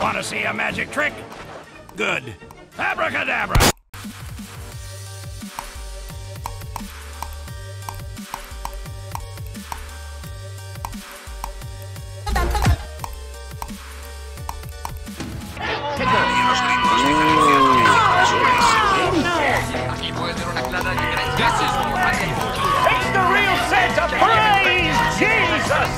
Want to see a magic trick? Good. Abracadabra! It's the real Santa! Praise Jesus!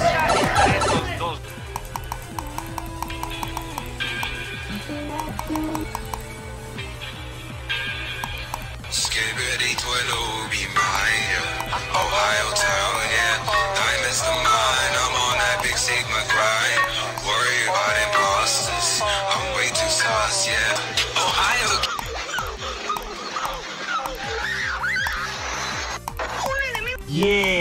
Ohio town, yeah. Diamonds the mine. I'm on that big Sigma grind. Worry about imposters. I'm way too sauce, yeah. Ohio. Yeah!